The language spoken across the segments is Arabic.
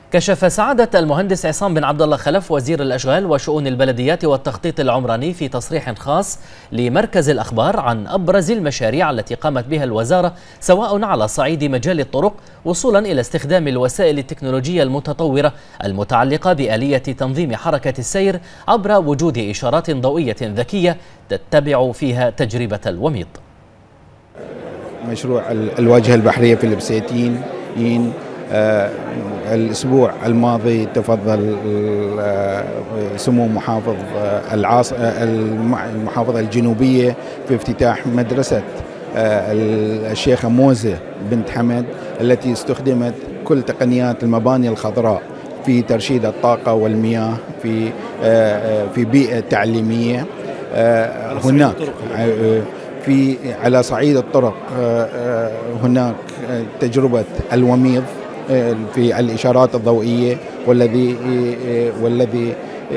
كشف سعادة المهندس عصام بن عبد الله خلف وزير الأشغال وشؤون البلديات والتخطيط العمراني في تصريح خاص لمركز الأخبار عن أبرز المشاريع التي قامت بها الوزارة سواء على صعيد مجال الطرق وصولا إلى استخدام الوسائل التكنولوجية المتطورة المتعلقة بآلية تنظيم حركة السير عبر وجود إشارات ضوئية ذكية تتبع فيها تجربة الوميض. مشروع الواجهة البحرية في البساتين الأسبوع الماضي تفضل سمو محافظ المحافظة الجنوبية في افتتاح مدرسة الشيخة موزة بنت حمد التي استخدمت كل تقنيات المباني الخضراء في ترشيد الطاقة والمياه في بيئة تعليمية. هناك على صعيد الطرق هناك تجربة الوميض في الإشارات الضوئية والذي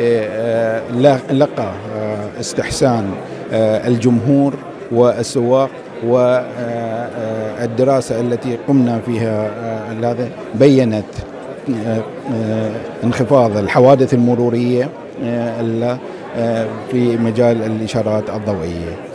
لقى استحسان الجمهور والسواق، والدراسة التي قمنا فيها بيّنت انخفاض الحوادث المرورية في مجال الإشارات الضوئية.